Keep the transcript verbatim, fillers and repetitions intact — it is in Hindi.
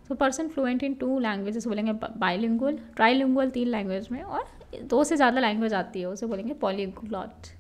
तो person fluent in two languages बोलेंगे बाइलिंगुअल, ट्राइलिंगुअल तीन लैंग्वेज में, और दो से ज़्यादा लैंग्वेज आती है उसे बोलेंगे पॉलीग्लॉट।